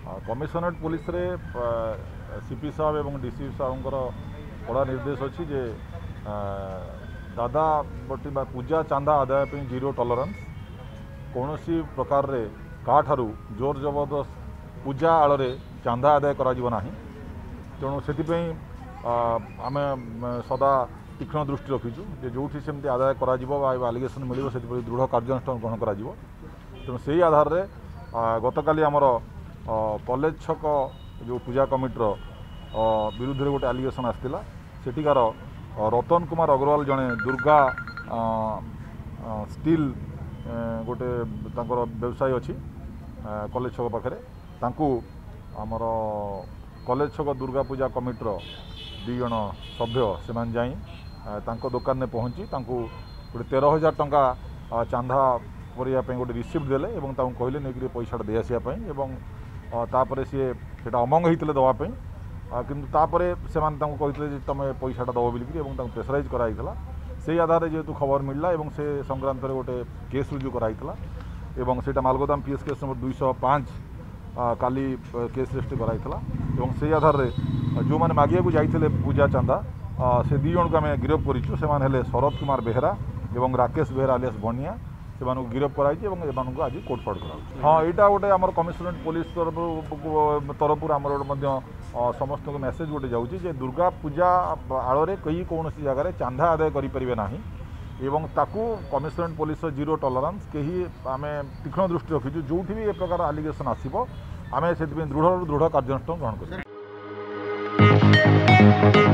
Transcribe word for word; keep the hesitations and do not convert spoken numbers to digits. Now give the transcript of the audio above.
Commissionerate police रे CP साहब एवं डीसी साहब कड़ा निर्देश अच्छी जे दादा बटी पूजा चांदा आदाय पे जीरो टॉलरेंस कौन सी प्रकार रे काठारू जोर जबरदस्त पूजा आड़ चांदा आदाय करा तेणु से आम सदा तीक्ष्ण दृष्टि रखीचु जे जो सेमती आदाय करा आलिगेसन मिल से दृढ़ कार्यानुष्ठान ग्रहण करा तेणु से आधार रे गतकाली आमर कॉलेज छक जो पूजा कमिटर विरुद्ध रे गोटे आलिगेसन आसला सेठिकार रतन कुमार अग्रवाल जड़े दुर्गा स्टील गोटे तांकर व्यवसाय अच्छी कॉलेज छक पाखे तांकू आमर कॉलेज छक दुर्गा पूजा कमिटर दी जन सभ्य से जाई तांको दुकान में पहुँची गोटे तेरह हजार टंका चांदा करने गोटे रिसीप्ट देले कहले नहीं पैसा दे आसापी तापर सी से अमंग होते दवापाई किंतु तापरे से कहते तुम पैसाटा दब बोलिकी प्रेसराइज कराइला से आधार जेहेतु खबर मिलला एवं से संक्रांत गोटे केस रुजु कराइला एवं से मालगोदाम पीएस केस नंबर दुई सौ पाँच काली केस रेजिस्टर कराइला एवं से आधार जो मैंने मागिया को जाइए पूजा चांदा से दी जन को आम गिरफ करूँ से शरद कुमार बेहरा एवं राकेश बेहरा आलियास बनिया से गिरफ कराई आज कोर्ट फर्ड करा। हाँ यहाँ गोटे आम कमिशनरेट पुलिस तरफ तरफ आम समस्त मेसेज गोटे जाऊँगी दुर्गा पूजा आड़े कई कौन जगार चांदा आदाय करें एवं ताकू कमिशनरेट पुलिस जीरो टॉलरेंस कहीं आम तीक्ष्ण दृष्टि रखीचु जो भी ए प्रकार आलिगेसन आसो आम से दृढ़ दृढ़ कार्यानुष्ठान ग्रहण कर।